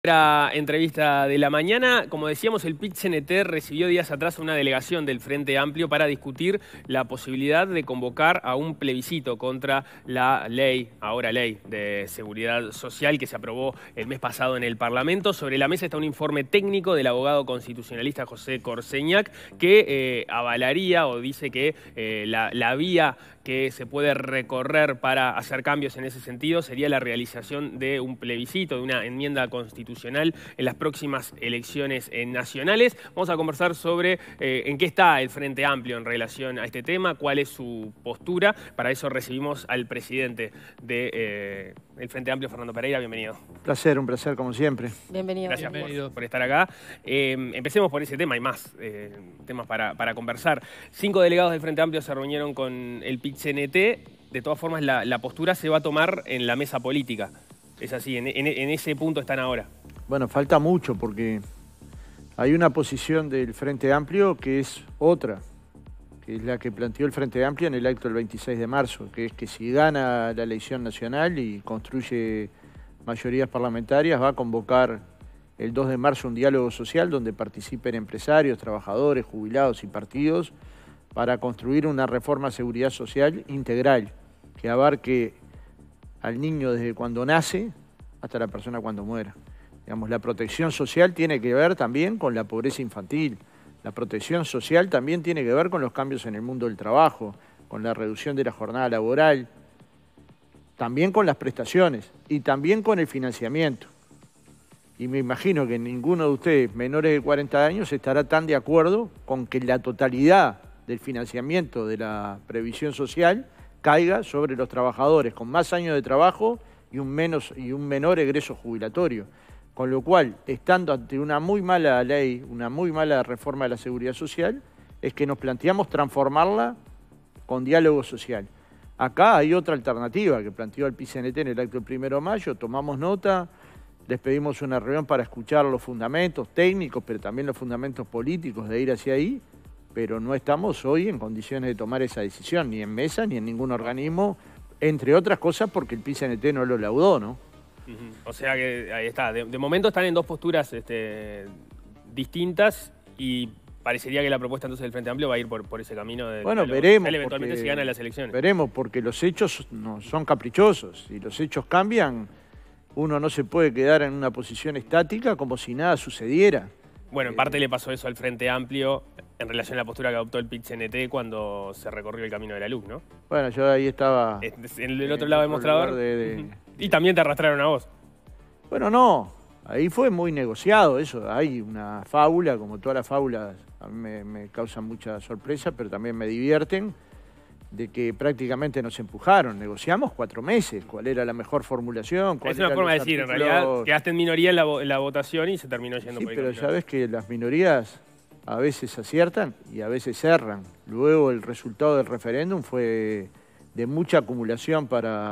Primera entrevista de la mañana. Como decíamos, el PIT-CNT recibió días atrás una delegación del Frente Amplio para discutir la posibilidad de convocar a un plebiscito contra la ley, ahora ley de seguridad social, que se aprobó el mes pasado en el Parlamento. Sobre la mesa está un informe técnico del abogado constitucionalista José Corseñac, que avalaría o dice que la vía que se puede recorrer para hacer cambios en ese sentido sería la realización de un plebiscito, de una enmienda constitucional en las próximas elecciones nacionales. Vamos a conversar sobre en qué está el Frente Amplio en relación a este tema, cuál es su postura. Para eso recibimos al presidente del Frente Amplio, Fernando Pereira. Bienvenido. Un placer como siempre. Bienvenido. Gracias por estar acá. Empecemos por ese tema, hay más temas para conversar. 5 delegados del Frente Amplio se reunieron con el PIT-CNT. De todas formas, la postura se va a tomar en la mesa política. Es así, en ese punto están ahora. Bueno, falta mucho porque hay una posición del Frente Amplio que es otra, que es la que planteó el Frente Amplio en el acto del 26 de marzo, que es que si gana la elección nacional y construye mayorías parlamentarias, va a convocar el 2 de marzo un diálogo social donde participen empresarios, trabajadores, jubilados y partidos para construir una reforma de seguridad social integral que abarque al niño desde cuando nace hasta la persona cuando muera. Digamos, la protección social tiene que ver también con la pobreza infantil. La protección social también tiene que ver con los cambios en el mundo del trabajo, con la reducción de la jornada laboral, también con las prestaciones y también con el financiamiento. Y me imagino que ninguno de ustedes menores de 40 años estará tan de acuerdo con que la totalidad del financiamiento de la previsión social caiga sobre los trabajadores con más años de trabajo y un menor egreso jubilatorio. Con lo cual, estando ante una muy mala ley, una muy mala reforma de la seguridad social, es que nos planteamos transformarla con diálogo social. Acá hay otra alternativa que planteó el PIT-CNT en el acto del 1 de mayo, tomamos nota, les pedimos una reunión para escuchar los fundamentos técnicos, pero también los fundamentos políticos de ir hacia ahí, pero no estamos hoy en condiciones de tomar esa decisión, ni en mesa, ni en ningún organismo, entre otras cosas porque el PIT-CNT no lo laudó, ¿no? O sea que ahí está. De momento están en dos posturas distintas y parecería que la propuesta entonces del Frente Amplio va a ir por ese camino. Bueno, veremos. Eventualmente se ganan las elecciones. Veremos, porque los hechos no son caprichosos. Si los hechos cambian, uno no se puede quedar en una posición estática como si nada sucediera. Bueno, en parte le pasó eso al Frente Amplio en relación a la postura que adoptó el PIT-CNT cuando se recorrió el camino de la luz, ¿no? Bueno, yo ahí estaba... En el otro lado del mostrador. Y también te arrastraron a vos. Bueno, no. Ahí fue muy negociado eso. Hay una fábula, como todas las fábulas, a mí me causan mucha sorpresa, pero también me divierten, de que prácticamente nos empujaron. Negociamos 4 meses, cuál era la mejor formulación. Es una forma de decir, en realidad quedaste en minoría en la votación y se terminó yendo por ahí. Sí, pero ya ves que las minorías a veces aciertan y a veces erran. Luego el resultado del referéndum fue de mucha acumulación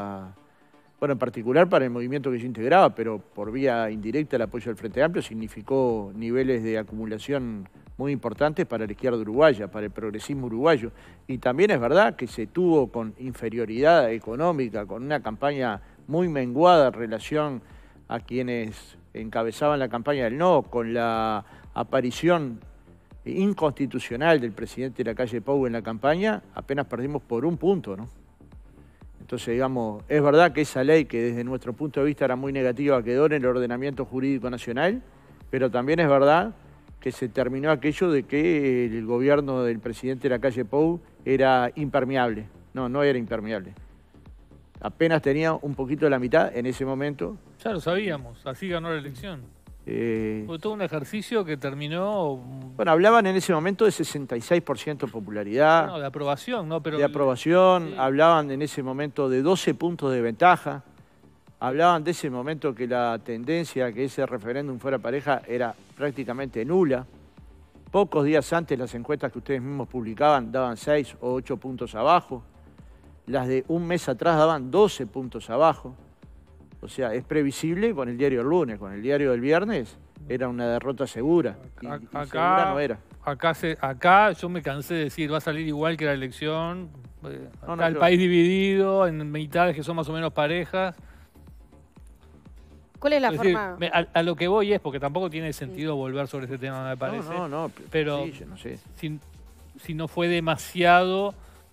en particular para el movimiento que yo integraba, pero por vía indirecta el apoyo del Frente Amplio significó niveles de acumulación muy importantes para la izquierda uruguaya, para el progresismo uruguayo. Y también es verdad que se tuvo con inferioridad económica, con una campaña muy menguada en relación a quienes encabezaban la campaña del no, con la aparición inconstitucional del presidente de la calle Pou en la campaña, apenas perdimos por 1 punto, ¿no? Entonces, digamos, es verdad que esa ley, que desde nuestro punto de vista era muy negativa, quedó en el ordenamiento jurídico nacional, pero también es verdad que se terminó aquello de que el gobierno del presidente de la calle Pou era impermeable. No era impermeable. Apenas tenía un poquito de la mitad en ese momento. Ya lo sabíamos, así ganó la elección. Fue todo un ejercicio que terminó... Bueno, hablaban en ese momento de 66% popularidad. No, de aprobación, ¿no? Pero de aprobación, sí. Hablaban en ese momento de 12 puntos de ventaja. Hablaban de ese momento que la tendencia a que ese referéndum fuera pareja era prácticamente nula. Pocos días antes las encuestas que ustedes mismos publicaban daban 6 o 8 puntos abajo. Las de un mes atrás daban 12 puntos abajo. O sea, es previsible con el diario del lunes, con el diario del viernes, era una derrota segura. Y segura no era. Acá yo me cansé de decir, va a salir igual que la elección. El país dividido en mitades que son más o menos parejas. ¿Cuál es la forma? A lo que voy es, porque tampoco tiene sentido volver sobre ese tema, me parece. No, pero sí, yo no sé. Si no fue demasiado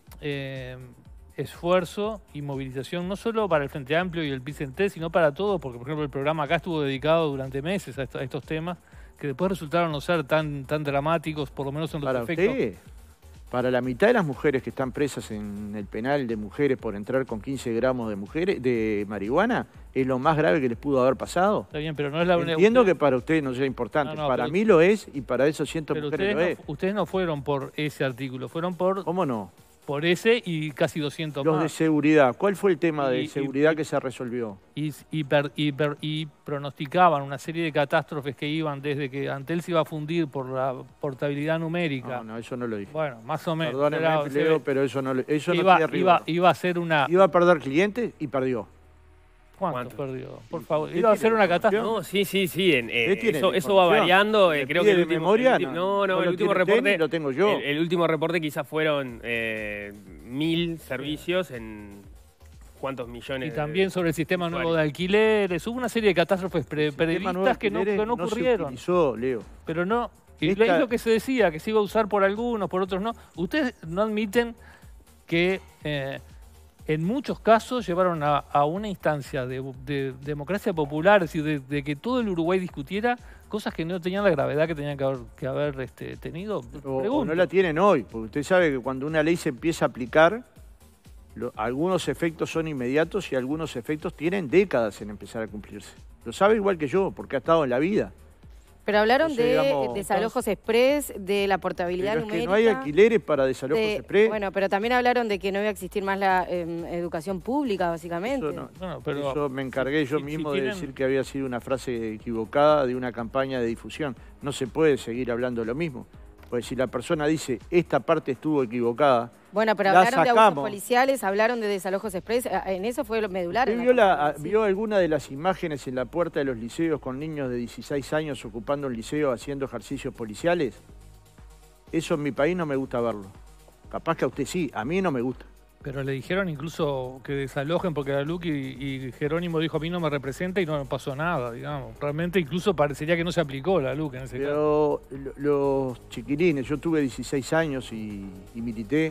esfuerzo y movilización, no solo para el Frente Amplio y el PIT-CNT, sino para todos, porque por ejemplo el programa acá estuvo dedicado durante meses a estos temas, que después resultaron no ser tan dramáticos, por lo menos en los efectos. Usted, para la mitad de las mujeres que están presas en el penal de mujeres por entrar con 15 gramos de marihuana, es lo más grave que les pudo haber pasado. Está bien, pero no es la única. Entiendo que para usted no sea importante, para mí lo es y para esos cientos mujeres lo es. Ustedes no fueron por ese artículo, fueron por... ¿Cómo no? Por ese y casi 200 más. Los de seguridad. ¿Cuál fue el tema de seguridad que se resolvió? Y pronosticaban una serie de catástrofes que iban desde que Antel se iba a fundir por la portabilidad numérica. No, eso no lo dije. Bueno, más o menos. Perdóneme, Leo, pero eso no iba a ser una... Iba a perder clientes y perdió. ¿Cuánto perdió? Por favor. ¿Iba a ser una catástrofe? No, sí. Eso va variando. Creo que el último, memoria, el último reporte lo tengo yo. El último reporte quizás fueron 1000 servicios en ¿cuántos millones? Y también sobre el sistema nuevo de alquileres. Hubo una serie de catástrofes previstas que no ocurrieron. No se utilizó, Leo. Pero no. Y es lo que se decía, que se iba a usar por algunos, por otros no. Ustedes no admiten que... en muchos casos llevaron a una instancia de democracia popular, es decir, de que todo el Uruguay discutiera cosas que no tenían la gravedad que tenían que haber tenido. O no la tienen hoy, porque usted sabe que cuando una ley se empieza a aplicar, algunos efectos son inmediatos y algunos efectos tienen décadas en empezar a cumplirse. Lo sabe igual que yo, porque ha estado en la vida. Pero hablaron de desalojos express, de la portabilidad numérica. Es que no hay alquileres para desalojos express. Bueno, pero también hablaron de que no iba a existir más la educación pública, básicamente. Eso me encargué yo mismo de decir que había sido una frase equivocada de una campaña de difusión. No se puede seguir hablando lo mismo. Pues si la persona dice, esta parte estuvo equivocada, bueno, pero hablaron de abusos policiales, hablaron de desalojos express, en eso fue lo medular. ¿Vio alguna de las imágenes en la puerta de los liceos con niños de 16 años ocupando un liceo haciendo ejercicios policiales? Eso en mi país no me gusta verlo. Capaz que a usted sí, a mí no me gusta. Pero le dijeron incluso que desalojen porque la LUC y Jerónimo dijo a mí no me representa y no pasó nada, digamos. Realmente incluso parecería que no se aplicó la LUC en ese caso. Pero los chiquilines, yo tuve 16 años y milité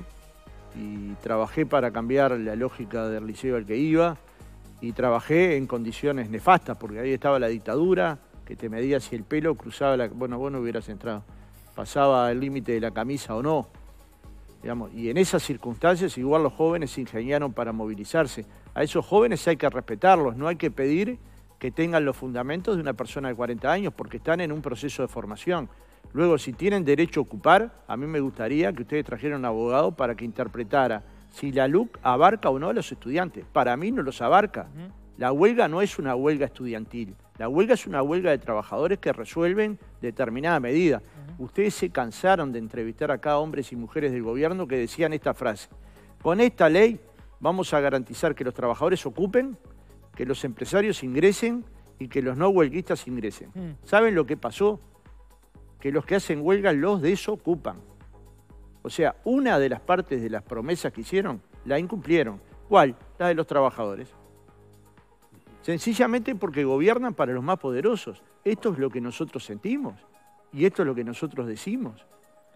y trabajé para cambiar la lógica del liceo al que iba y trabajé en condiciones nefastas porque ahí estaba la dictadura, que te medía si el pelo cruzaba bueno, vos no hubieras entrado, pasaba el límite de la camisa o no. Digamos, y en esas circunstancias igual los jóvenes se ingeniaron para movilizarse. A esos jóvenes hay que respetarlos, no hay que pedir que tengan los fundamentos de una persona de 40 años porque están en un proceso de formación. Luego, si tienen derecho a ocupar, a mí me gustaría que ustedes trajeran un abogado para que interpretara si la LUC abarca o no a los estudiantes. Para mí no los abarca. La huelga no es una huelga estudiantil. La huelga es una huelga de trabajadores que resuelven determinada medida. Ustedes se cansaron de entrevistar acá a hombres y mujeres del gobierno que decían esta frase. Con esta ley vamos a garantizar que los trabajadores ocupen, que los empresarios ingresen y que los no huelguistas ingresen. ¿Saben lo que pasó? Que los que hacen huelga los desocupan. O sea, una de las partes de las promesas que hicieron, la incumplieron. ¿Cuál? La de los trabajadores. Sencillamente porque gobiernan para los más poderosos. Esto es lo que nosotros sentimos y esto es lo que nosotros decimos.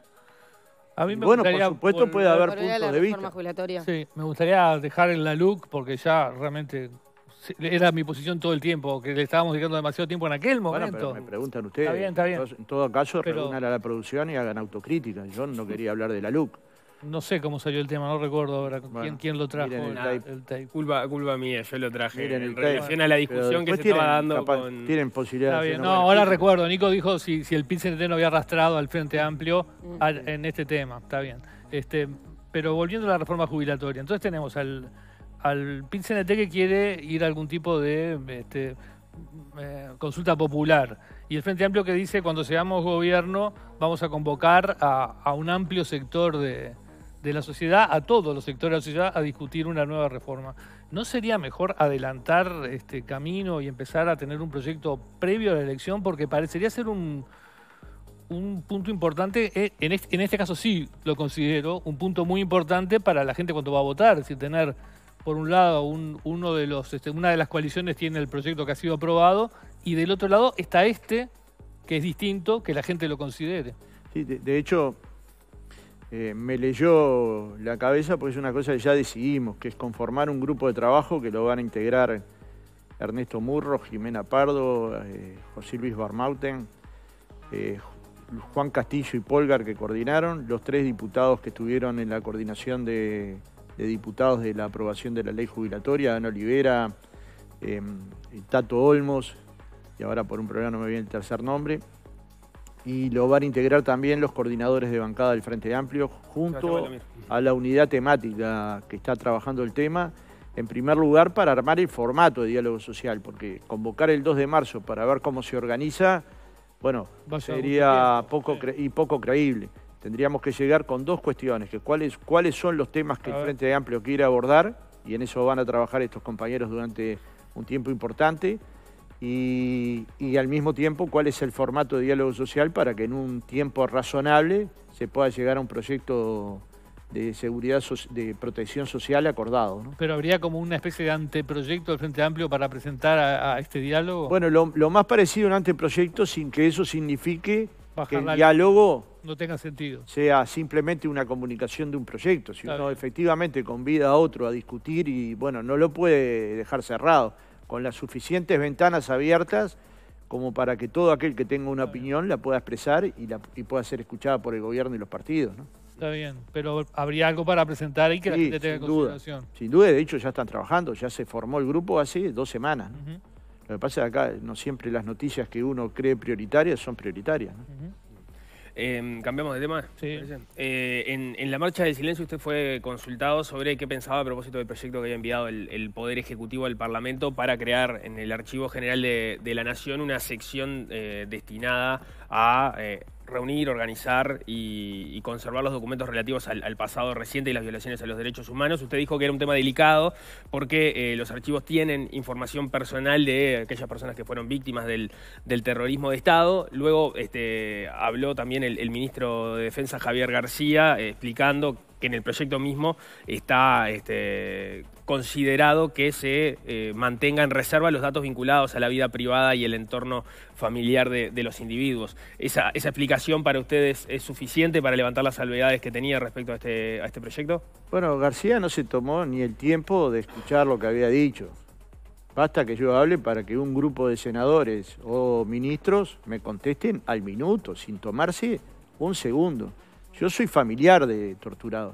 A mí me por supuesto puede haber puntos de vista. Sí, me gustaría dejar en la LUC porque ya realmente era mi posición todo el tiempo, que le estábamos dedicando demasiado tiempo en aquel momento. Pero me preguntan ustedes. Está bien. En todo caso, reúnan a la producción y hagan autocrítica. Yo no quería hablar de la LUC. No sé cómo salió el tema, no recuerdo ahora quién lo trajo. El tape. Culpa mía, yo lo traje. Miren en relación a la discusión que se estaba dando con... Tienen posibilidad de... ahora recuerdo, Nico dijo si el PIT-CNT no había arrastrado al Frente Amplio en este tema, está bien. Pero volviendo a la reforma jubilatoria, entonces tenemos al PIT-CNT que quiere ir a algún tipo de consulta popular. Y el Frente Amplio que dice cuando seamos gobierno vamos a convocar a un amplio sector de la sociedad, a todos los sectores de la sociedad, a discutir una nueva reforma. ¿No sería mejor adelantar este camino y empezar a tener un proyecto previo a la elección? Porque parecería ser un punto importante, en este caso sí lo considero, un punto muy importante para la gente cuando va a votar, es decir, tener por un lado, una de las coaliciones tiene el proyecto que ha sido aprobado y del otro lado está que es distinto, que la gente lo considere. Sí, de hecho, me leyó la cabeza porque es una cosa que ya decidimos, que es conformar un grupo de trabajo que lo van a integrar Ernesto Murro, Jimena Pardo, José Luis Barmauten, Juan Castillo y Polgar, que coordinaron, los 3 diputados que estuvieron en la coordinación de diputados de la aprobación de la ley jubilatoria, Ana Olivera, Tato Olmos, y ahora por un problema no me viene el tercer nombre, y lo van a integrar también los coordinadores de bancada del Frente Amplio, junto a la unidad temática que está trabajando el tema, en primer lugar para armar el formato de diálogo social, porque convocar el 2 de marzo para ver cómo se organiza, bueno, sería poco creíble. Tendríamos que llegar con 2 cuestiones, que cuáles son los temas que el Frente Amplio quiere abordar, y en eso van a trabajar estos compañeros durante un tiempo importante, y al mismo tiempo cuál es el formato de diálogo social para que en un tiempo razonable se pueda llegar a un proyecto de seguridad, de protección social acordado, ¿no? Pero habría como una especie de anteproyecto del Frente Amplio para presentar a este diálogo. Bueno, lo más parecido a un anteproyecto sin que eso signifique que el diálogo no tenga sentido, sea simplemente una comunicación de un proyecto. Si uno efectivamente convida a otro a discutir y bueno, no lo puede dejar cerrado, con las suficientes ventanas abiertas como para que todo aquel que tenga una opinión la pueda expresar y pueda ser escuchada por el gobierno y los partidos, ¿no? Está bien, pero habría algo para presentar ahí que la gente tenga en consideración. Sin duda, de hecho ya están trabajando, ya se formó el grupo hace 2 semanas, ¿no? Lo que pasa es que acá no siempre las noticias que uno cree prioritarias son prioritarias, ¿no? ¿Cambiamos de tema? Sí. En la marcha del silencio usted fue consultado sobre qué pensaba a propósito del proyecto que había enviado el Poder Ejecutivo al Parlamento para crear en el Archivo General de la Nación una sección destinada a reunir, organizar y conservar los documentos relativos al pasado reciente y las violaciones a los derechos humanos. Usted dijo que era un tema delicado porque los archivos tienen información personal de aquellas personas que fueron víctimas del terrorismo de Estado. Luego habló también el ministro de Defensa, Javier García, explicando que en el proyecto mismo está considerado que se mantenga en reserva los datos vinculados a la vida privada y el entorno familiar de los individuos. ¿Esa explicación para ustedes es suficiente para levantar las salvedades que tenía respecto a este proyecto? Bueno, García no se tomó ni el tiempo de escuchar lo que había dicho. Basta que yo hable para que un grupo de senadores o ministros me contesten al minuto, sin tomarse un segundo. Yo soy familiar de torturados.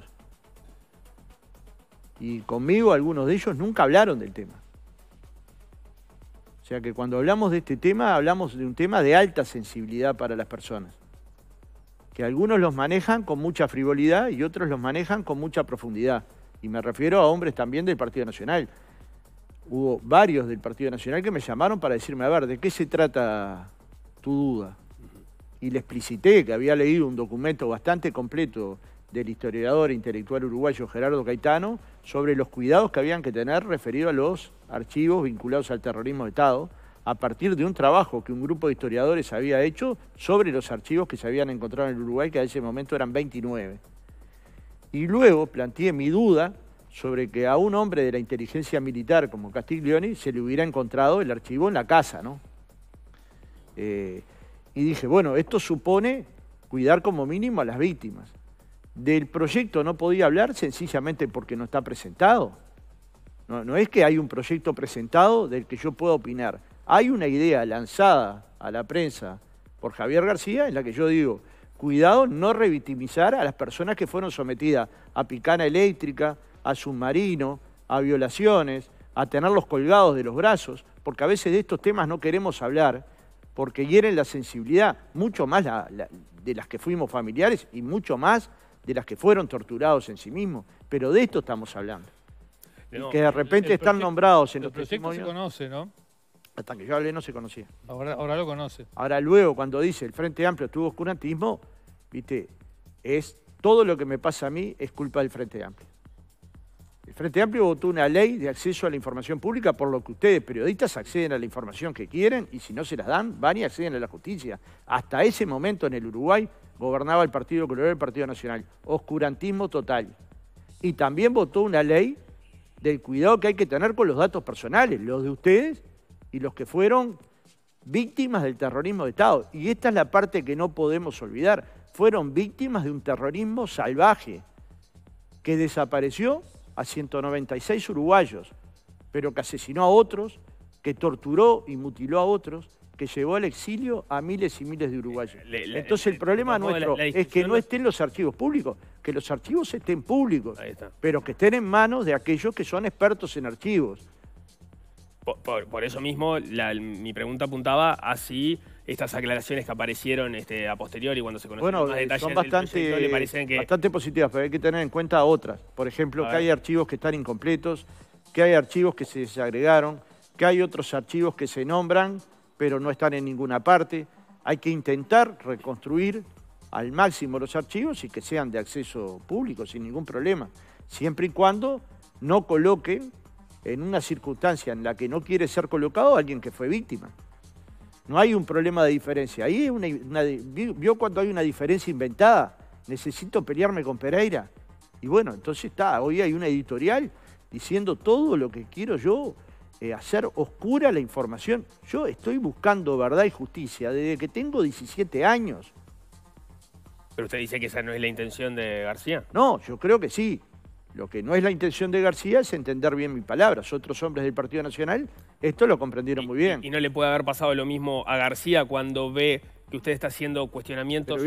Y conmigo algunos de ellos nunca hablaron del tema. O sea que cuando hablamos de este tema, hablamos de un tema de alta sensibilidad para las personas. Que algunos los manejan con mucha frivolidad y otros los manejan con mucha profundidad. Y me refiero a hombres también del Partido Nacional. Hubo varios del Partido Nacional que me llamaron para decirme, a ver, ¿de qué se trata tu duda? Y le explicité que había leído un documento bastante completo del historiador e intelectual uruguayo Gerardo Caetano sobre los cuidados que habían que tener referido a los archivos vinculados al terrorismo de Estado, a partir de un trabajo que un grupo de historiadores había hecho sobre los archivos que se habían encontrado en el Uruguay, que a ese momento eran 29. Y luego planteé mi duda sobre que a un hombre de la inteligencia militar como Castiglioni se le hubiera encontrado el archivo en la casa, ¿no? Y dije, bueno, esto supone cuidar como mínimo a las víctimas. Del proyecto no podía hablar sencillamente porque no está presentado. No es que hay un proyecto presentado del que yo pueda opinar. Hay una idea lanzada a la prensa por Javier García en la que yo digo, cuidado no revictimizar a las personas que fueron sometidas a picana eléctrica, a submarino, a violaciones, a tenerlos colgados de los brazos, porque a veces de estos temas no queremos hablar, porque hieren la sensibilidad, mucho más de las que fuimos familiares y mucho más de las que fueron torturados en sí mismos. Pero de esto estamos hablando. No, y que de repente están nombrados en los testimonios. El proyecto se conoce, ¿no? Hasta que yo hablé no se conocía. Ahora lo conoce. Ahora luego, cuando dice el Frente Amplio tuvo oscurantismo, viste, es todo lo que me pasa a mí es culpa del Frente Amplio. El Frente Amplio votó una ley de acceso a la información pública por lo que ustedes, periodistas, acceden a la información que quieren y si no se las dan, van y acceden a la justicia. Hasta ese momento en el Uruguay gobernaba el Partido Colorado y el Partido Nacional. Oscurantismo total. Y también votó una ley del cuidado que hay que tener con los datos personales, los de ustedes y los que fueron víctimas del terrorismo de Estado. Y esta es la parte que no podemos olvidar. Fueron víctimas de un terrorismo salvaje que desapareció a 196 uruguayos, pero que asesinó a otros, que torturó y mutiló a otros, que llevó al exilio a miles y miles de uruguayos. Entonces el problema nuestro es que no estén los archivos públicos, que los archivos estén públicos, pero que estén en manos de aquellos que son expertos en archivos. Por eso mismo mi pregunta apuntaba a si estas aclaraciones que aparecieron a posteriori cuando se conocieron más detalles son del proyecto, le parecen que... bastante positivas, pero hay que tener en cuenta otras. Por ejemplo, que hay archivos que están incompletos, que hay archivos que se desagregaron, que hay otros archivos que se nombran, pero no están en ninguna parte. Hay que intentar reconstruir al máximo los archivos y que sean de acceso público, sin ningún problema, siempre y cuando no coloquen en una circunstancia en la que no quiere ser colocado a alguien que fue víctima. No hay un problema de diferencia. Ahí vio cuando hay una diferencia inventada. Necesito pelearme con Pereira. Y bueno, entonces hoy hay una editorial diciendo todo lo que quiero yo, hacer oscura la información. Yo estoy buscando verdad y justicia desde que tengo 17 años. ¿Pero usted dice que esa no es la intención de García? No, yo creo que sí. Lo que no es la intención de García es entender bien mis palabras. Otros hombres del Partido Nacional esto lo comprendieron muy bien. ¿Y no le puede haber pasado lo mismo a García cuando ve que usted está haciendo cuestionamientos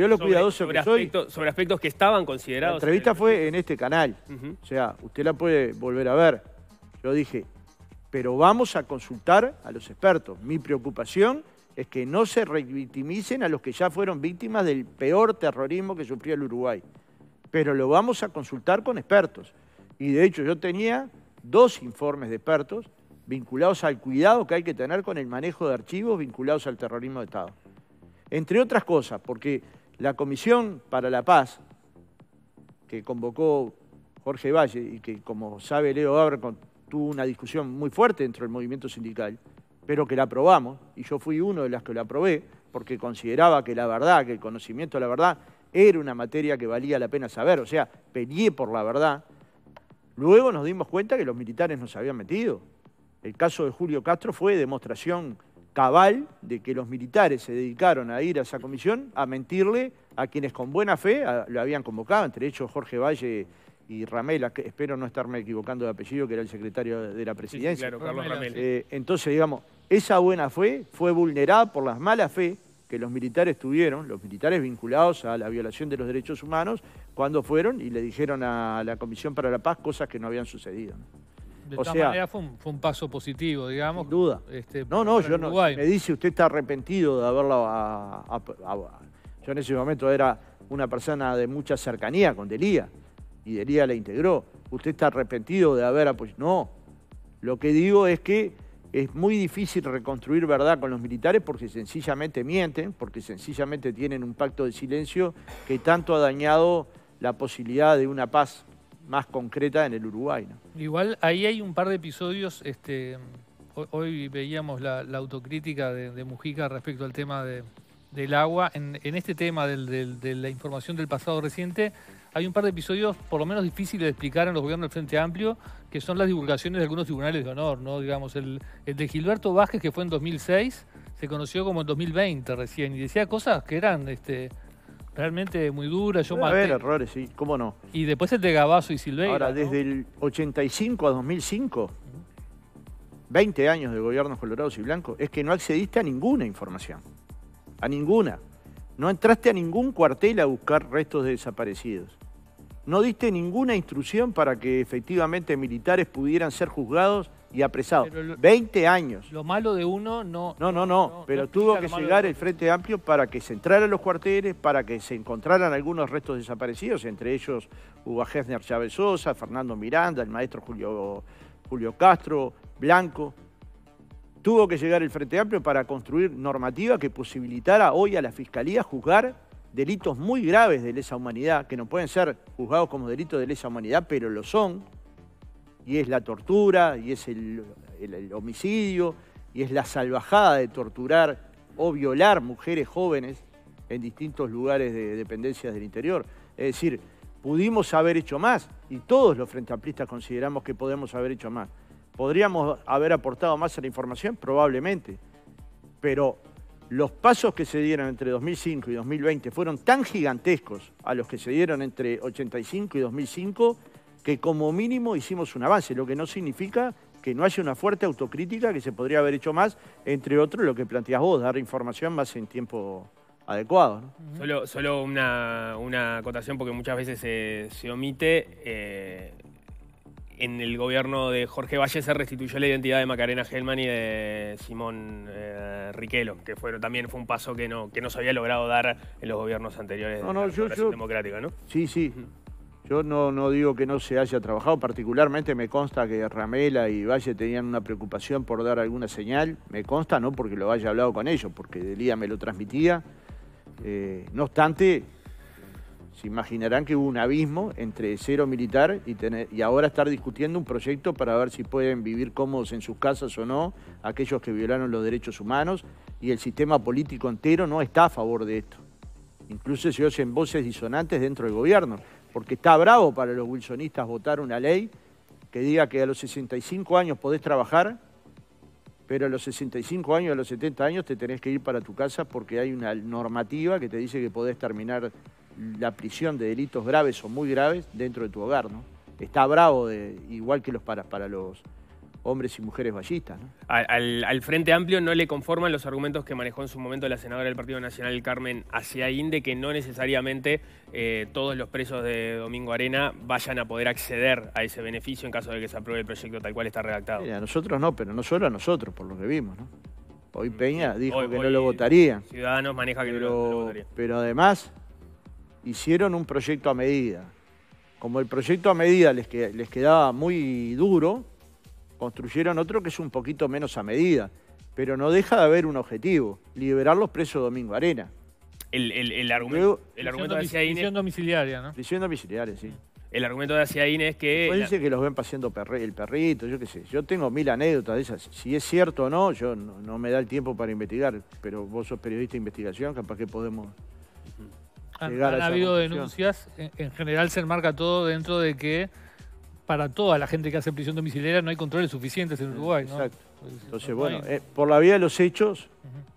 sobre aspectos que estaban considerados? La entrevista fue en este canal. O sea, usted la puede volver a ver. Yo dije, pero vamos a consultar a los expertos. Mi preocupación es que no se revictimicen a los que ya fueron víctimas del peor terrorismo que sufrió el Uruguay. Pero lo vamos a consultar con expertos. Y de hecho yo tenía 2 informes de expertos vinculados al cuidado que hay que tener con el manejo de archivos vinculados al terrorismo de Estado. Entre otras cosas, porque la Comisión para la Paz, que convocó Jorge Valle y que, como sabe Leo Abercon, tuvo una discusión muy fuerte dentro del movimiento sindical, pero que la aprobamos, y yo fui uno de los que la aprobé, porque consideraba que la verdad, que el conocimiento de la verdad, era una materia que valía la pena saber, o sea, peleé por la verdad. Luego nos dimos cuenta que los militares nos habían metido. El caso de Julio Castro fue demostración cabal de que los militares se dedicaron a ir a esa comisión a mentirle a quienes con buena fe lo habían convocado, entre ellos Jorge Valle y Ramela, que espero no estarme equivocando de apellido, que era el secretario de la presidencia. Sí, claro, Carlos Ramela. Entonces, digamos, esa buena fe fue vulnerada por la mala fe que los militares tuvieron, los militares vinculados a la violación de los derechos humanos, cuando fueron y le dijeron a la Comisión para la Paz cosas que no habían sucedido. De todas maneras fue un paso positivo, digamos. Sin duda. Me dice, usted está arrepentido de haberlo... Yo en ese momento era una persona de mucha cercanía con Delía, y Delía la integró. ¿Usted está arrepentido de haber apoyado? No. Lo que digo es que es muy difícil reconstruir verdad con los militares porque sencillamente mienten, porque sencillamente tienen un pacto de silencio que tanto ha dañado la posibilidad de una paz más concreta en el Uruguay, ¿no? Igual ahí hay un par de episodios, hoy veíamos la autocrítica de Mujica respecto al tema del agua. En este tema de la información del pasado reciente, hay un par de episodios por lo menos difíciles de explicar en los gobiernos del Frente Amplio, que son las divulgaciones de algunos tribunales de honor, ¿no? Digamos, el de Gilberto Vázquez, que fue en 2006, se conoció como en 2020 recién, y decía cosas que eran realmente muy duras. Puede haber errores, sí, cómo no. Y después el de Gabazo y Silveira. Ahora, desde el 85 a 2005, 20 años de gobiernos colorados y blancos, es que no accediste a ninguna información, a ninguna. No entraste a ningún cuartel a buscar restos de desaparecidos. No diste ninguna instrucción para que efectivamente militares pudieran ser juzgados y apresados. 20 años. Lo malo de uno no... Pero tuvo que llegar el Frente Amplio para que se entrara a los cuarteles, para que se encontraran algunos restos desaparecidos, entre ellos Hugo Gessner Chávez Sosa, Fernando Miranda, el maestro Julio Castro, Blanco. Tuvo que llegar el Frente Amplio para construir normativa que posibilitara hoy a la Fiscalía juzgar delitos muy graves de lesa humanidad, que no pueden ser juzgados como delitos de lesa humanidad, pero lo son, y es la tortura, y es el homicidio, y es la salvajada de torturar o violar mujeres jóvenes en distintos lugares de dependencias del interior. Es decir, pudimos haber hecho más, y todos los frente amplistas consideramos que podemos haber hecho más. ¿Podríamos haber aportado más a la información? Probablemente. Pero los pasos que se dieron entre 2005 y 2020 fueron tan gigantescos a los que se dieron entre 85 y 2005 que como mínimo hicimos un avance, lo que no significa que no haya una fuerte autocrítica, que se podría haber hecho más, entre otros lo que planteás vos, dar información más en tiempo adecuado, ¿no? Solo una acotación, porque muchas veces se omite. En el gobierno de Jorge Valle se restituyó la identidad de Macarena Gelman y de Simón Riquelme, que también fue un paso que no se había logrado dar en los gobiernos anteriores de la Restauración Democrática, ¿no? Sí. Yo no digo que no se haya trabajado, particularmente me consta que Ramela y Valle tenían una preocupación por dar alguna señal, me consta, no porque lo haya hablado con ellos, porque Delía me lo transmitía. No obstante, se imaginarán que hubo un abismo entre cero militar y ahora estar discutiendo un proyecto para ver si pueden vivir cómodos en sus casas o no aquellos que violaron los derechos humanos, y el sistema político entero no está a favor de esto. Incluso se oyen voces disonantes dentro del gobierno, porque está bravo para los wilsonistas votar una ley que diga que a los 65 años podés trabajar, pero a los 65 años, a los 70 años te tenés que ir para tu casa porque hay una normativa que te dice que podés terminar la prisión de delitos graves o muy graves dentro de tu hogar, ¿no? Está bravo, igual que para los hombres y mujeres vallistas, ¿no? Al Frente Amplio no le conforman los argumentos que manejó en su momento la senadora del Partido Nacional, Carmen Aciaín, de que no necesariamente todos los presos de Domingo Arena vayan a poder acceder a ese beneficio en caso de que se apruebe el proyecto tal cual está redactado. Mira, a nosotros no, pero no solo a nosotros, por lo que vimos, ¿no? Hoy Peña dijo que no lo votaría. Ciudadanos maneja que no lo votaría. Pero además hicieron un proyecto a medida. Como el proyecto a medida les quedaba muy duro, construyeron otro que es un poquito menos a medida, pero no deja de haber un objetivo: liberar los presos de Domingo Arena. El argumento de Aciaín... Prisión domiciliaria, ¿no? Prisión domiciliaria, sí. El argumento de Aciaín es que... Pues dice que los ven paseando el perrito, yo qué sé. Yo tengo 1000 anécdotas de esas. Si es cierto o no, yo no me da el tiempo para investigar, pero vos sos periodista de investigación, capaz que podemos... Han habido denuncias, en general se enmarca todo dentro de que para toda la gente que hace prisión domiciliaria no hay controles suficientes en Uruguay, ¿no? Exacto. Entonces, bueno, por la vía de los hechos...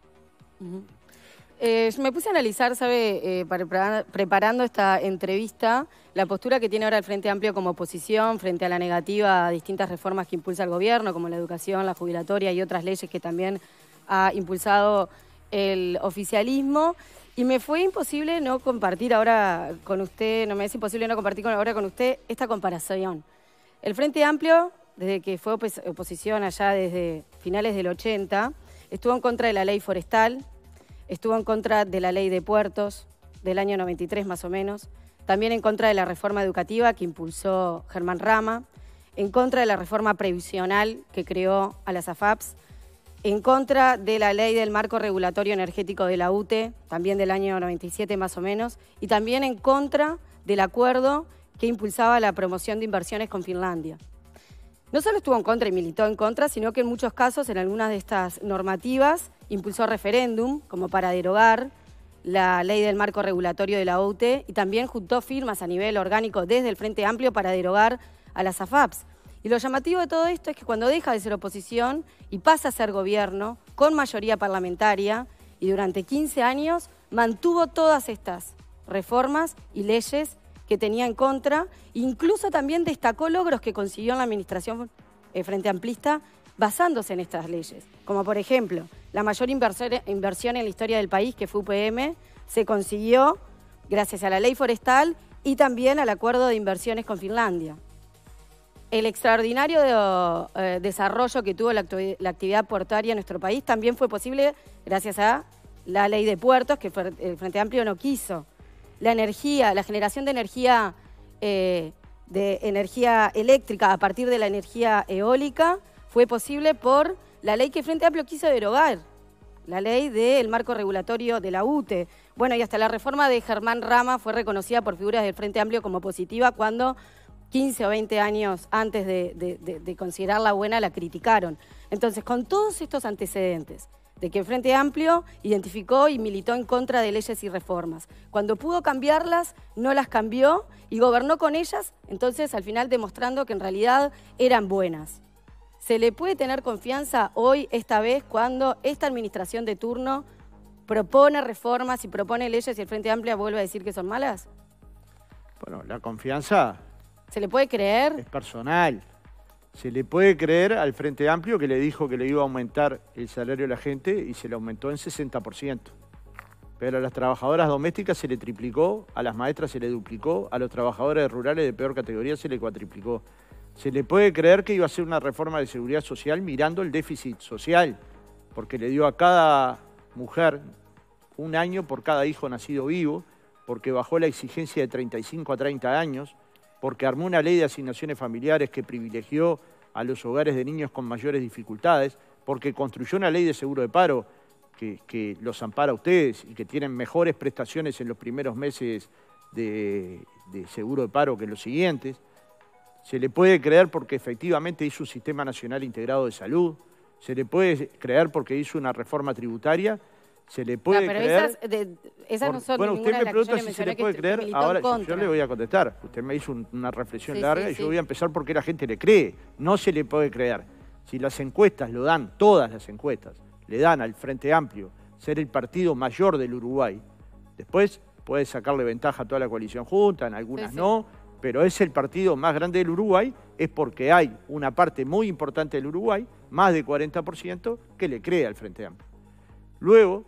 Me puse a analizar, ¿sabe? Preparando esta entrevista, la postura que tiene ahora el Frente Amplio como oposición frente a la negativa a distintas reformas que impulsa el gobierno, como la educación, la jubilatoria y otras leyes que también ha impulsado el oficialismo. Y me fue imposible no compartir ahora con usted, no me es imposible no compartir ahora con usted esta comparación. El Frente Amplio, desde que fue oposición allá desde finales del 80, estuvo en contra de la ley forestal, estuvo en contra de la ley de puertos del año 93 más o menos, también en contra de la reforma educativa que impulsó Germán Rama, en contra de la reforma previsional que creó a las AFAPs, en contra de la ley del marco regulatorio energético de la UTE, también del año 97 más o menos, y también en contra del acuerdo que impulsaba la promoción de inversiones con Finlandia. No solo estuvo en contra y militó en contra, sino que en muchos casos, en algunas de estas normativas, impulsó referéndum, como para derogar la ley del marco regulatorio de la UTE, y también juntó firmas a nivel orgánico desde el Frente Amplio para derogar a las AFAPs. Y lo llamativo de todo esto es que cuando deja de ser oposición y pasa a ser gobierno con mayoría parlamentaria, y durante 15 años mantuvo todas estas reformas y leyes que tenía en contra, incluso también destacó logros que consiguió en la administración Frente Amplista basándose en estas leyes, como por ejemplo la mayor inversión en la historia del país, que fue UPM, se consiguió gracias a la ley forestal y también al acuerdo de inversiones con Finlandia. El extraordinario desarrollo que tuvo la actividad portuaria en nuestro país también fue posible gracias a la ley de puertos, que el Frente Amplio no quiso. La energía, la generación de energía eléctrica a partir de la energía eólica fue posible por la ley que el Frente Amplio quiso derogar, la ley del marco regulatorio de la UTE. Bueno, y hasta la reforma de Germán Rama fue reconocida por figuras del Frente Amplio como positiva cuando 15 o 20 años antes de considerarla buena la criticaron. Entonces, con todos estos antecedentes, de que el Frente Amplio identificó y militó en contra de leyes y reformas. Cuando pudo cambiarlas, no las cambió y gobernó con ellas, entonces al final demostrando que en realidad eran buenas. ¿Se le puede tener confianza hoy, esta vez, cuando esta administración de turno propone reformas y propone leyes y el Frente Amplio vuelve a decir que son malas? Bueno, la confianza ¿Se le puede creer? es personal. Se le puede creer al Frente Amplio que le dijo que le iba a aumentar el salario a la gente y se le aumentó en 60%. Pero a las trabajadoras domésticas se le triplicó, a las maestras se le duplicó, a los trabajadores rurales de peor categoría se le cuatriplicó. Se le puede creer que iba a hacer una reforma de seguridad social mirando el déficit social, porque le dio a cada mujer 1 año por cada hijo nacido vivo, porque bajó la exigencia de 35 a 30 años, porque armó una ley de asignaciones familiares que privilegió a los hogares de niños con mayores dificultades, porque construyó una ley de seguro de paro que los ampara a ustedes y que tienen mejores prestaciones en los primeros meses de seguro de paro que los siguientes. Se le puede creer porque efectivamente hizo un sistema nacional integrado de salud, se le puede creer porque hizo una reforma tributaria, se le puede creer... Esas no son bueno, ninguna usted de me las que yo pregunta le si se mencioné le puede que creer, militó en ahora yo contra. le voy a contestar. Usted me hizo una reflexión Sí, larga sí, y sí. yo voy a empezar porque la gente le cree. No se le puede creer. Si las encuestas lo dan, todas las encuestas, le dan al Frente Amplio ser el partido mayor del Uruguay, después puede sacarle ventaja a toda la coalición junta, en algunas Sí, sí. no, pero es el partido más grande del Uruguay, es porque hay una parte muy importante del Uruguay, más de 40%, que le cree al Frente Amplio. Luego,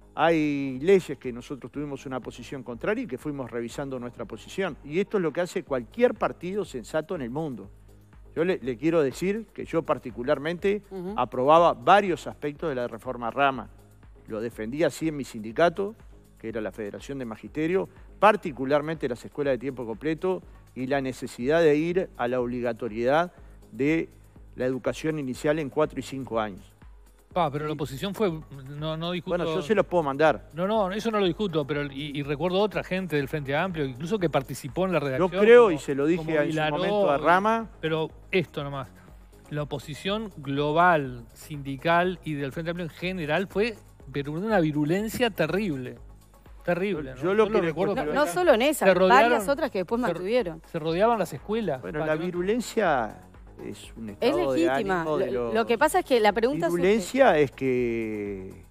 hay leyes que nosotros tuvimos una posición contraria y que fuimos revisando nuestra posición. Y esto es lo que hace cualquier partido sensato en el mundo. Yo le quiero decir que yo particularmente aprobaba varios aspectos de la reforma Rama. Lo defendía así en mi sindicato, que era la Federación de Magisterio, particularmente las escuelas de tiempo completo y la necesidad de ir a la obligatoriedad de la educación inicial en 4 y 5 años. Pero la oposición fue, no discuto... Bueno, yo se los puedo mandar. No, eso no lo discuto, pero y recuerdo otra gente del Frente Amplio, incluso que participó en la redacción. Yo creo, como- y se lo dije como en su Vilaró, momento a Rama, Pero esto nomás, la oposición global, sindical y del Frente Amplio en general fue pero una virulencia terrible. Terrible. Yo lo que recuerdo. No, pero no acá solo en esa, se rodearon- varias otras que después mantuvieron. Se rodeaban las escuelas. bueno, para la que no- virulencia es un Es estado de legítima. ánimo de Lo que pasa es que la pregunta Virulencia es que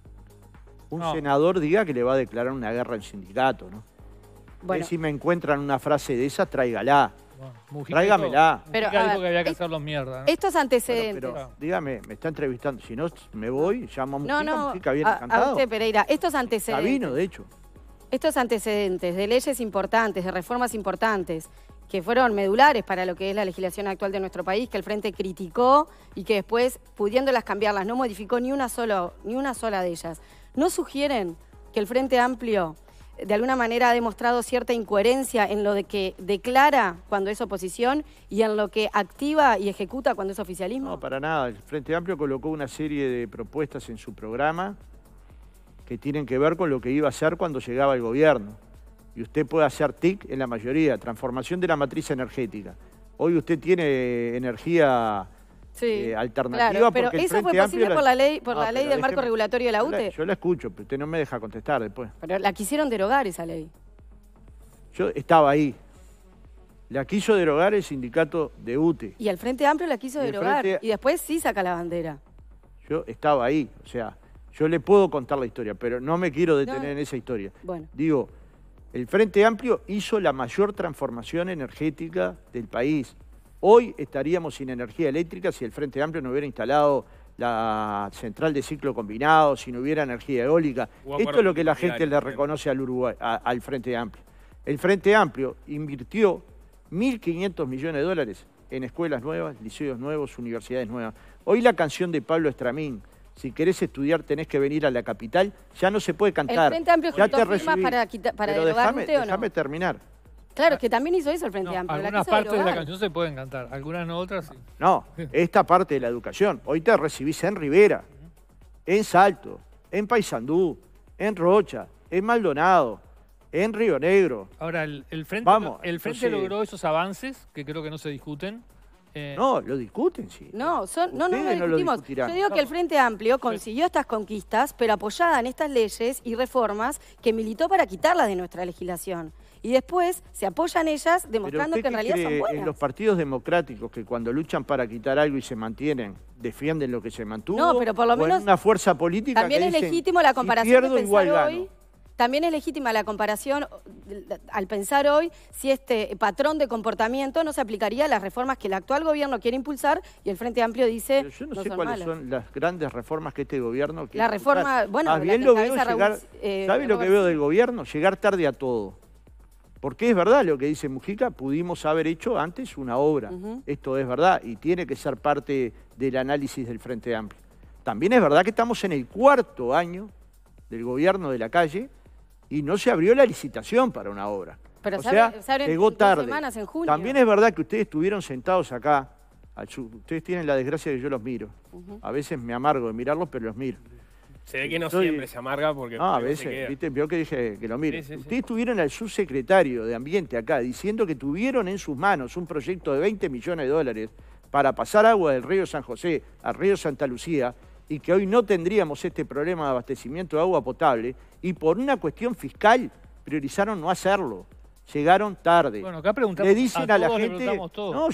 un No. senador diga que le va a declarar una guerra al sindicato, ¿no? Bueno, Si me encuentran una frase de esa, tráigala. Bueno, Mujica Tráigamela. dijo- Pero, Mujica a dijo ver, que había que hacerlos mierda, ¿no? estos antecedentes... Pero dígame, me está entrevistando. Si no, me voy, llamo a Mujica. No, Mujica viene a encantado. usted, Pereira, estos Ya antecedentes... vino, de hecho. Estos antecedentes de leyes importantes, de reformas importantes, que fueron medulares para lo que es la legislación actual de nuestro país, que el Frente criticó y que después, pudiéndolas cambiarlas, no modificó ni una sola de ellas, ¿no sugieren que el Frente Amplio de alguna manera ha demostrado cierta incoherencia en lo de que declara cuando es oposición y en lo que activa y ejecuta cuando es oficialismo? No, para nada. El Frente Amplio colocó una serie de propuestas en su programa que tienen que ver con lo que iba a hacer cuando llegaba el gobierno. Y usted puede hacer TIC en la mayoría, transformación de la matriz energética. Hoy usted tiene energía alternativa claro, pero porque el eso fue Frente posible Amplio por la ley, No, del pero marco déjeme- regulatorio de la UTE. Yo la escucho, pero usted no me deja contestar después. Pero la quisieron derogar esa ley. Yo estaba ahí. La quiso derogar el sindicato de UTE. Y el Frente Amplio la quiso Y el derogar. Frente- Y después sí saca la bandera. Yo estaba ahí. O sea, yo le puedo contar la historia, pero no me quiero detener No. en esa historia. Bueno, Digo, el Frente Amplio hizo la mayor transformación energética del país. Hoy estaríamos sin energía eléctrica si el Frente Amplio no hubiera instalado la central de ciclo combinado, si no hubiera energía eólica. O Esto acuerdo es lo que la gente partidario, le por reconoce al Uruguay, al Frente Amplio. El Frente Amplio invirtió 1.500 millones de dólares en escuelas nuevas, liceos nuevos, universidades nuevas. Hoy la canción de Pablo Estramín, si querés estudiar tenés que venir a la capital, ya no se puede cantar. ¿el Frente Amplio Ya juntó te firmas recibí. para Pero derogar déjame- UTE o no? déjame terminar. Claro, que también hizo eso el Frente No, Amplio. la algunas quiso partes de la derogar. canción se pueden cantar, algunas no, otras sí. No, esta parte de la educación. Hoy te recibís en Rivera, en Salto, en Paysandú, en Rocha, en Maldonado, en Río Negro. Ahora, el Frente, Vamos, el Frente entonces- logró esos avances, que creo que no se discuten, No, lo discuten, sí. No, no lo Ustedes no lo discutimos. discutirán. Yo digo que el Frente Amplio consiguió estas conquistas, pero apoyada en estas leyes y reformas que militó para quitarlas de nuestra legislación. Y después se apoyan ellas demostrando que en realidad son buenas. En los partidos democráticos que cuando luchan para quitar algo y se mantienen, defienden lo que se mantuvo. No, pero por lo menos en una fuerza política también que es dicen, legítimo la comparación si pierdo, de igual pensar gano. hoy. También es legítima la comparación al pensar hoy si este patrón de comportamiento no se aplicaría a las reformas que el actual gobierno quiere impulsar y el Frente Amplio dice Pero yo no no sé son cuáles malas. son las grandes reformas que este gobierno quiere La reforma, impulsar. bueno, Más la bien que lo veo encabeza llegar, ¿sabe lo que veo del gobierno? Llegar tarde a todo. Porque es verdad lo que dice Mujica, pudimos haber hecho antes una obra. Esto es verdad y tiene que ser parte del análisis del Frente Amplio. También es verdad que estamos en el 4º año del gobierno de la calle y no se abrió la licitación para una obra. Pero o sea, llegó 2 tarde. semanas en junio. También es verdad que ustedes estuvieron sentados acá. Ustedes tienen la desgracia de que yo los miro. A veces me amargo de mirarlos, pero los miro. Se ve que no siempre se amarga porque... No, a luego se veces, queda. ¿viste? Peor que dije que lo mire. Sí, sí, Ustedes tuvieron al subsecretario de Ambiente acá diciendo que tuvieron en sus manos un proyecto de 20 millones de dólares para pasar agua del río San José al río Santa Lucía y que hoy no tendríamos este problema de abastecimiento de agua potable y por una cuestión fiscal priorizaron no hacerlo. Llegaron tarde. Bueno, acá preguntamos le dicen a la todos, le gente, preguntamos todo. no,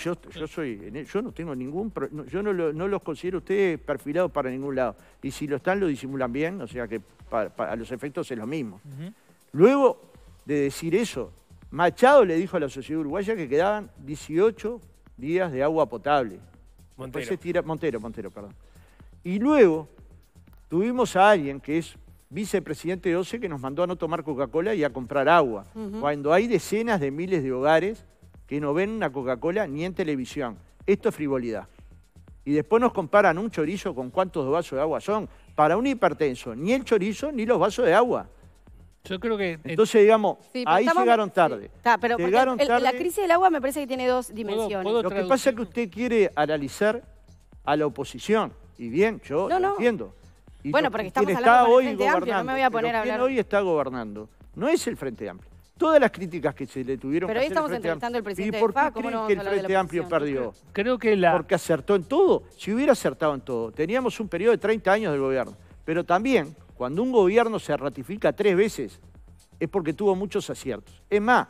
yo no tengo ningún, yo no los considero ustedes perfilados para ningún lado. Y si lo están, lo disimulan bien, o sea que a los efectos es lo mismo. Luego de decir eso, Machado le dijo a la sociedad uruguaya que quedaban 18 días de agua potable. Montero, perdón. Y luego tuvimos a alguien que es vicepresidente de OCE que nos mandó a no tomar Coca-Cola y a comprar agua, cuando hay decenas de miles de hogares que no ven una Coca-Cola ni en televisión. Esto es frivolidad. Y después nos comparan un chorizo con cuántos vasos de agua son. Para un hipertenso, ni el chorizo ni los vasos de agua. Yo creo que... Entonces, digamos, Sí, pero ahí llegaron tarde. Sí. Pero Llegaron tarde. la crisis del agua me parece que tiene 2 dimensiones. ¿Puedo Lo que pasa es que usted quiere analizar a la oposición. Y bien, yo lo entiendo. Y Bueno, porque estamos quien hablando está con el hoy Frente Amplio, gobernando, no me voy a poner pero a quien hablar. hoy está gobernando no es el Frente Amplio. Todas las críticas que se le tuvieron Pero que hoy hacer al estamos Frente entrevistando Amplio. al presidente ¿Y por del FA? qué ¿Cómo no creen vamos que a el hablar de la Frente Amplio oposición? perdió? Creo que la... Porque acertó en todo. Si hubiera acertado en todo, teníamos un periodo de 30 años del gobierno. Pero también, cuando un gobierno se ratifica 3 veces, es porque tuvo muchos aciertos. Es más,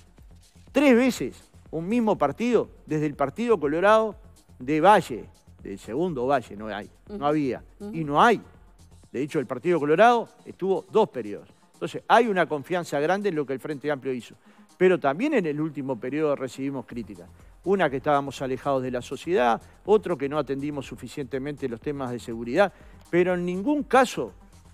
3 veces un mismo partido, desde el Partido Colorado de Valle, del segundo Valle, no había, y no hay. De hecho, el Partido Colorado estuvo 2 periodos. Entonces, hay una confianza grande en lo que el Frente Amplio hizo. Pero también en el último periodo recibimos críticas. Una, que estábamos alejados de la sociedad, otro, que no atendimos suficientemente los temas de seguridad. Pero en ningún caso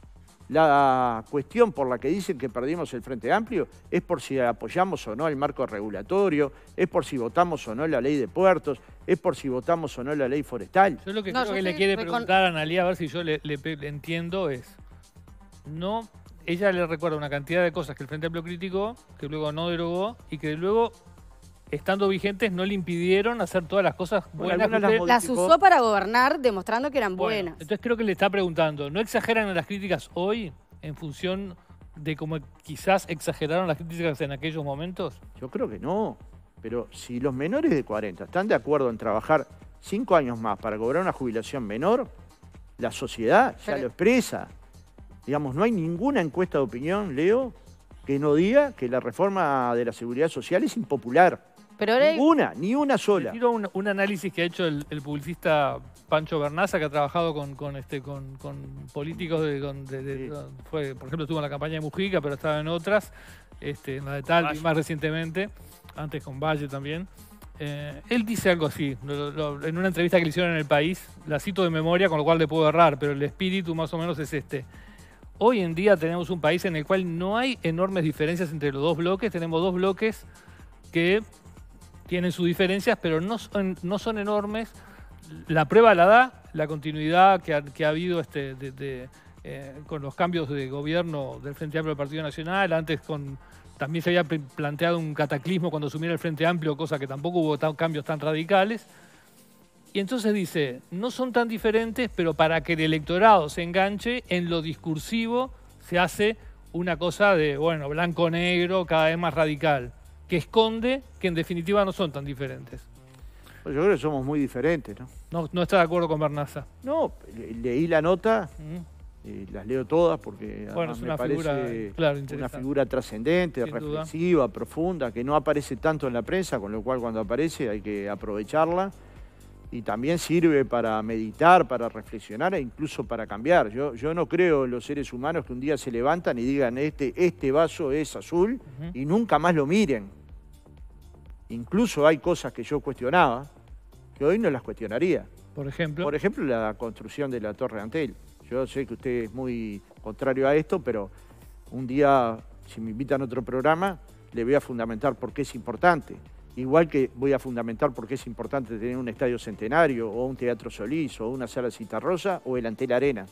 la cuestión por la que dicen que perdimos el Frente Amplio es por si apoyamos o no el marco regulatorio, es por si votamos o no la ley de puertos, es por si votamos o no la ley forestal. Yo lo que No, creo yo que le soy quiere preguntar a Analía, a ver si yo le entiendo, es... No, ella le recuerda una cantidad de cosas que el Frente Amplio criticó, que luego no derogó, y que luego, estando vigentes, no le impidieron hacer todas las cosas buenas que usted... Las usó para gobernar demostrando que eran Bueno, buenas. entonces creo que le está preguntando, ¿no exageran las críticas hoy en función de cómo quizás exageraron las críticas en aquellos momentos? Yo creo que no, pero si los menores de 40 están de acuerdo en trabajar 5 años más para cobrar una jubilación menor, la sociedad ya lo expresa. Digamos, no hay ninguna encuesta de opinión, Leo, que no diga que la reforma de la seguridad social es impopular. Pero ahora Ninguna, ni una sola. Quiero un análisis que ha hecho el publicista Pancho Bernaza, que ha trabajado con políticos fue, por ejemplo, estuvo en la campaña de Mujica, pero estaba en otras, en la de Talvi más recientemente, antes con Valle también. Él dice algo así, en una entrevista que le hicieron en El País, la cito de memoria, con lo cual le puedo errar, pero el espíritu más o menos es este. Hoy en día tenemos un país en el cual no hay enormes diferencias entre los 2 bloques, tenemos 2 bloques que tienen sus diferencias, pero no son enormes. La prueba la da la continuidad que ha habido con los cambios de gobierno del Frente Amplio del Partido Nacional. Antes también se había planteado un cataclismo cuando asumiera el Frente Amplio, cosa que tampoco hubo cambios tan radicales. Y entonces dice, no son tan diferentes, pero para que el electorado se enganche, en lo discursivo se hace una cosa de, bueno, blanco-negro, cada vez más radical, que esconde que en definitiva no son tan diferentes. Yo creo que somos muy diferentes, ¿no? No está de acuerdo con Bernaza. No, leí la nota, Mm. las leo todas porque Bueno, además es me una parece figura, claro, una interesante. figura trascendente, Sin duda. reflexiva, profunda, que no aparece tanto en la prensa, con lo cual cuando aparece hay que aprovecharla. Y también sirve para meditar, para reflexionar e incluso para cambiar. Yo no creo en los seres humanos que un día se levantan y digan este vaso es azul y nunca más lo miren. Incluso hay cosas que yo cuestionaba, que hoy no las cuestionaría. Por ejemplo. Por ejemplo, la construcción de la Torre Antel. Yo sé que usted es muy contrario a esto, pero un día, si me invitan a otro programa, le voy a fundamentar por qué es importante. Igual que voy a fundamentar por qué es importante tener un estadio centenario, o un Teatro Solís, o una sala Citarrosa, o el Antel Arena.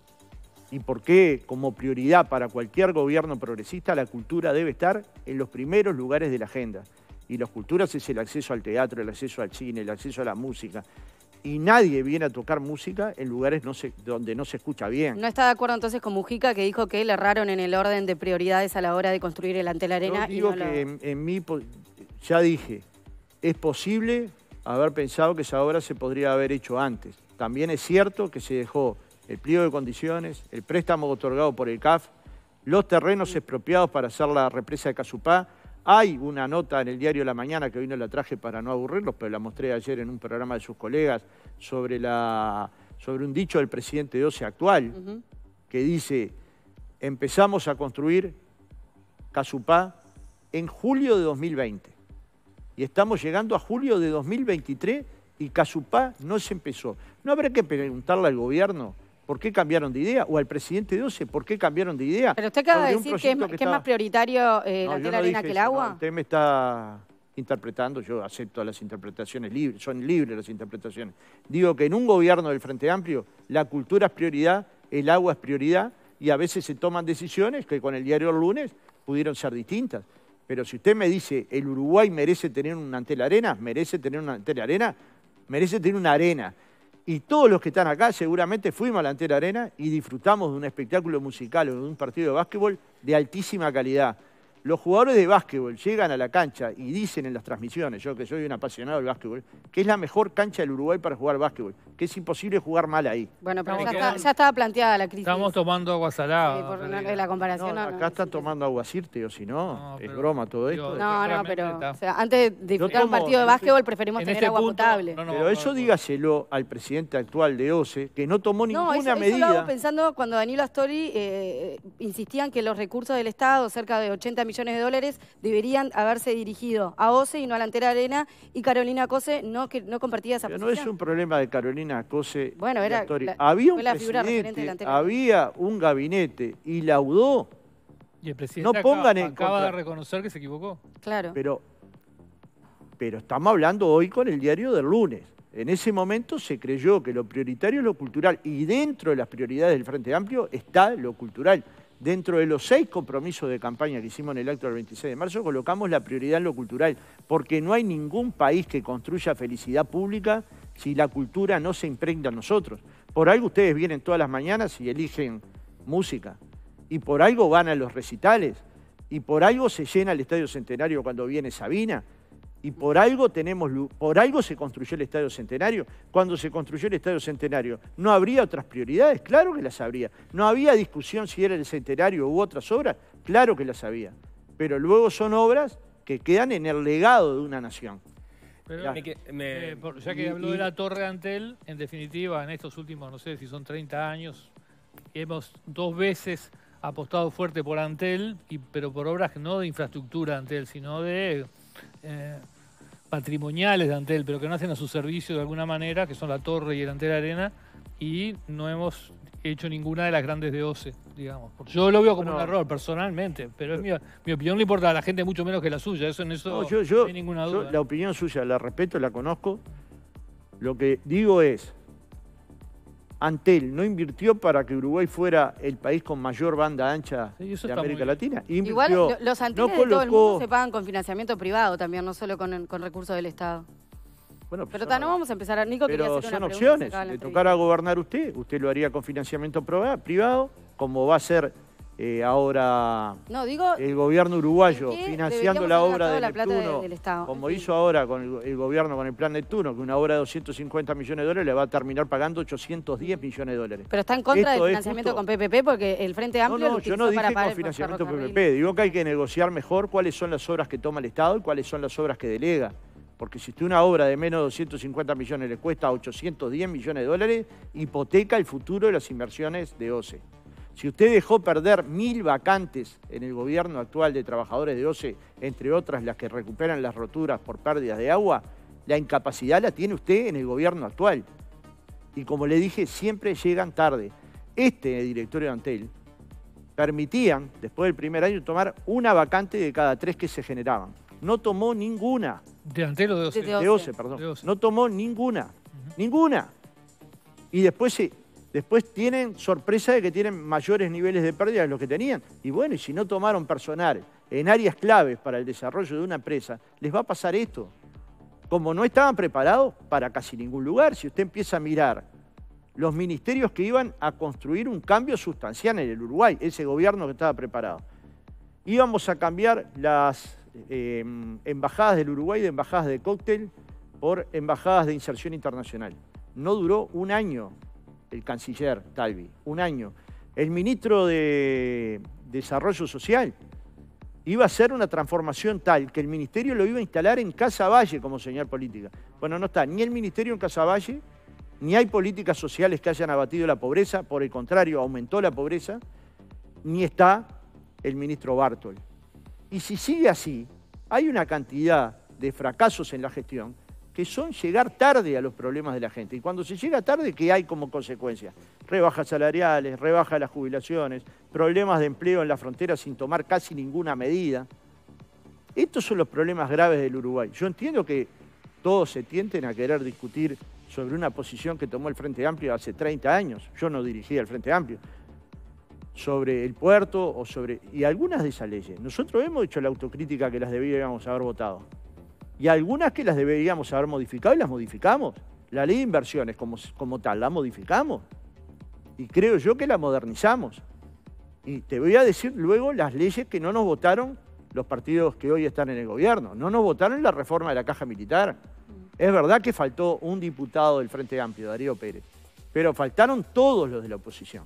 Y por qué, como prioridad para cualquier gobierno progresista, la cultura debe estar en los primeros lugares de la agenda. Y las culturas es el acceso al teatro, el acceso al cine, el acceso a la música. Y nadie viene a tocar música en lugares donde no se escucha bien. ¿No está de acuerdo entonces con Mujica, que dijo que le erraron en el orden de prioridades a la hora de construir el Antel Arena? Yo digo y no que en mí, ya dije, es posible haber pensado que esa obra se podría haber hecho antes. También es cierto que se dejó el pliego de condiciones, el préstamo otorgado por el CAF, los terrenos expropiados para hacer la represa de Casupá. Hay una nota en el diario La Mañana, que hoy no la traje para no aburrirlos, pero la mostré ayer en un programa de sus colegas, sobre un dicho del presidente de OCE actual, que dice: empezamos a construir Casupá en julio de 2020. Y estamos llegando a julio de 2023 y Casupá no se empezó. ¿No habrá que preguntarle al gobierno por qué cambiaron de idea? ¿O al presidente de OCE por qué cambiaron de idea? Pero usted acaba de decir que es más prioritario la Antel Arena que el agua. No, usted me está interpretando, yo acepto las interpretaciones libres, son libres las interpretaciones. Digo que en un gobierno del Frente Amplio la cultura es prioridad, el agua es prioridad, y a veces se toman decisiones que con el diario El Lunes pudieron ser distintas. Pero si usted me dice, el Uruguay merece tener una Antel Arena, merece tener una Antel Arena, merece tener una arena. Y todos los que están acá seguramente fuimos a la Antel Arena y disfrutamos de un espectáculo musical o de un partido de básquetbol de altísima calidad. Los jugadores de básquetbol llegan a la cancha y dicen en las transmisiones, yo que soy un apasionado del básquetbol, que es la mejor cancha del Uruguay para jugar básquetbol, que es imposible jugar mal ahí. Bueno, pero ya estaba planteada la crisis. Estamos tomando agua salada. Sí, por la comparación. Acá están tomando agua Sirte, o si no, es broma todo esto. No, pero o sea, antes de disfrutar un partido de básquetbol preferimos tener agua potable. Pero eso dígaselo al presidente actual de OCE, que no tomó ninguna medida. Eso lo hago pensando cuando Danilo Astori insistían que los recursos del Estado, cerca de 80 millones de dólares, deberían haberse dirigido a OCE y no a la Antel Arena, y Carolina Cose no compartía esa posición. No es un problema de Carolina Cose. Bueno, había un presidente, había un gabinete y laudó. Y el presidente acaba de reconocer que se equivocó. Claro. Pero estamos hablando hoy con el diario del lunes. En ese momento se creyó que lo prioritario es lo cultural, y dentro de las prioridades del Frente Amplio está lo cultural. Dentro de los 6 compromisos de campaña que hicimos en el acto del 26 de marzo, colocamos la prioridad en lo cultural, porque no hay ningún país que construya felicidad pública si la cultura no se impregna en nosotros. Por algo ustedes vienen todas las mañanas y eligen música, y por algo van a los recitales, y por algo se llena el Estadio Centenario cuando viene Sabina, y por algo se construyó el Estadio Centenario. Cuando se construyó el Estadio Centenario, ¿no habría otras prioridades? Claro que las habría. ¿No había discusión si era el Centenario u otras obras? Claro que las había. Pero luego son obras que quedan en el legado de una nación. Pero, ya que habló de la Torre Antel, en definitiva, en estos últimos, no sé si son 30 años, hemos 2 veces apostado fuerte por Antel, pero por obras no de infraestructura Antel, sino de patrimoniales de Antel, pero que no hacen a su servicio de alguna manera, que son la Torre y el Antel Arena, y no hemos hecho ninguna de las grandes de OCE, digamos. Yo lo veo como un error, personalmente, pero es mi opinión, le importa a la gente mucho menos que la suya, eso no hay ninguna duda. La opinión suya la respeto, la conozco. Lo que digo es, Antel no invirtió para que Uruguay fuera el país con mayor banda ancha de América Latina. Igual los antenes de todo el mundo se pagan con financiamiento privado también, no solo con recursos del Estado. Bueno, pero no vamos a empezar. Nico quería hacer una son pregunta. Opciones. Le tocara gobernar usted lo haría con financiamiento privado, como va a ser ahora No, digo, el gobierno uruguayo ¿en qué financiando deberíamos la haber obra gastado de la plata Neptuno, del Estado? como En fin. hizo ahora con el gobierno con el plan Neptuno, que una obra de 250 millones de dólares le va a terminar pagando 810 millones de dólares. Pero está en contra Esto del es financiamiento justo. con PPP porque el Frente Amplio lo yo utilizó no dije para pagar con el financiamiento ferrocarril. PPP, digo que hay que negociar mejor cuáles son las obras que toma el Estado y cuáles son las obras que delega. Porque si usted una obra de menos de 250 millones le cuesta 810 millones de dólares, hipoteca el futuro de las inversiones de OCE. Si usted dejó perder 1000 vacantes en el gobierno actual de trabajadores de OCE, entre otras las que recuperan las roturas por pérdidas de agua, la incapacidad la tiene usted en el gobierno actual. Y como le dije, siempre llegan tarde. Este directorio de Antel permitían, después del primer año, tomar una vacante de cada 3 que se generaban. No tomó ninguna. ¿De Antel o de OCE? De De OCE, perdón. De OCE. No tomó ninguna. Ninguna. Y después tienen sorpresa de que tienen mayores niveles de pérdida de los que tenían. Y bueno, y si no tomaron personal en áreas claves para el desarrollo de una empresa, les va a pasar esto. Como no estaban preparados para casi ningún lugar. Si usted empieza a mirar los ministerios que iban a construir un cambio sustancial en el Uruguay, ese gobierno que estaba preparado. Íbamos a cambiar las embajadas del Uruguay de embajadas de cóctel por embajadas de inserción internacional. No duró un año el canciller Talvi, un año. El ministro de Desarrollo Social iba a hacer una transformación tal que el ministerio lo iba a instalar en Casa Valle como señal política. Bueno, no está ni el ministerio en Casa Valle, ni hay políticas sociales que hayan abatido la pobreza, por el contrario, aumentó la pobreza, ni está el ministro Bartol. Y si sigue así, hay una cantidad de fracasos en la gestión que son llegar tarde a los problemas de la gente. Y cuando se llega tarde, ¿qué hay como consecuencia? Rebajas salariales, rebajas de las jubilaciones, problemas de empleo en la frontera sin tomar casi ninguna medida. Estos son los problemas graves del Uruguay. Yo entiendo que todos se tienten a querer discutir sobre una posición que tomó el Frente Amplio hace 30 años. Yo no dirigía el Frente Amplio. Sobre el puerto o sobre... Y algunas de esas leyes. Nosotros hemos hecho la autocrítica que las deberíamos haber votado. Y algunas que las deberíamos haber modificado y las modificamos. La ley de inversiones como tal la modificamos. Y creo yo que la modernizamos. Y te voy a decir luego las leyes que no nos votaron los partidos que hoy están en el gobierno. No nos votaron la reforma de la Caja Militar. Es verdad que faltó un diputado del Frente Amplio, Darío Pérez. Pero faltaron todos los de la oposición.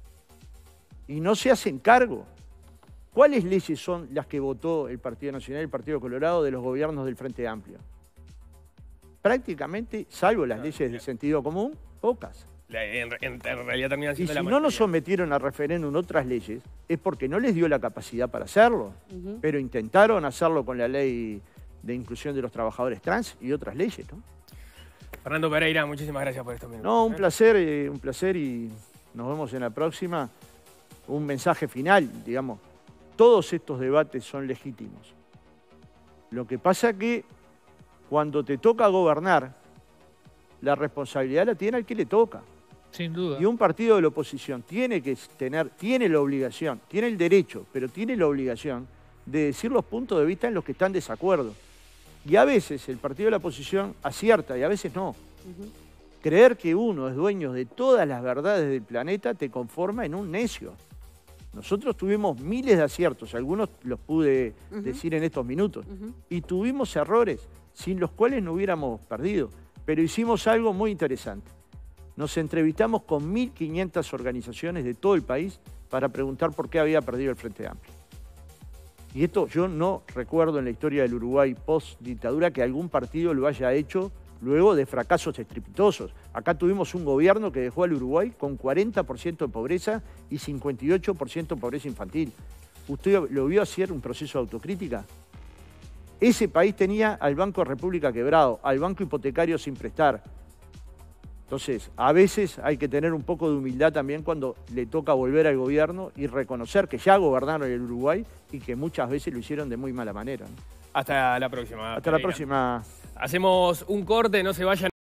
Y no se hacen cargo. ¿Cuáles leyes son las que votó el Partido Nacional y el Partido Colorado de los gobiernos del Frente Amplio? Prácticamente, salvo las leyes de sentido común, pocas. En realidad terminan Y siendo si la no mayoría. nos sometieron a referéndum otras leyes, es porque no les dio la capacidad para hacerlo. Pero intentaron hacerlo con la ley de inclusión de los trabajadores trans y otras leyes, ¿no? Fernando Pereira, muchísimas gracias por estos minutos. No, un placer y nos vemos en la próxima. Un mensaje final, digamos. Todos estos debates son legítimos. Lo que pasa que cuando te toca gobernar, la responsabilidad la tiene al que le toca. Sin duda. Y un partido de la oposición tiene la obligación, tiene el derecho, pero tiene la obligación de decir los puntos de vista en los que están de desacuerdo. Y a veces el partido de la oposición acierta y a veces no. Creer que uno es dueño de todas las verdades del planeta te conforma en un necio. Nosotros tuvimos miles de aciertos, algunos los pude decir en estos minutos, y tuvimos errores sin los cuales no hubiéramos perdido, pero hicimos algo muy interesante. Nos entrevistamos con 1.500 organizaciones de todo el país para preguntar por qué había perdido el Frente Amplio. Y esto yo no recuerdo en la historia del Uruguay post-dictadura que algún partido lo haya hecho luego de fracasos estrepitosos. Acá tuvimos un gobierno que dejó al Uruguay con 40% de pobreza y 58% de pobreza infantil. ¿Usted lo vio hacer un proceso de autocrítica? Ese país tenía al Banco República quebrado, al Banco Hipotecario sin prestar. Entonces, a veces hay que tener un poco de humildad también cuando le toca volver al gobierno y reconocer que ya gobernaron el Uruguay y que muchas veces lo hicieron de muy mala manera, ¿no? Hasta la próxima. Hasta la Pereira. próxima. Hacemos un corte, no se vayan.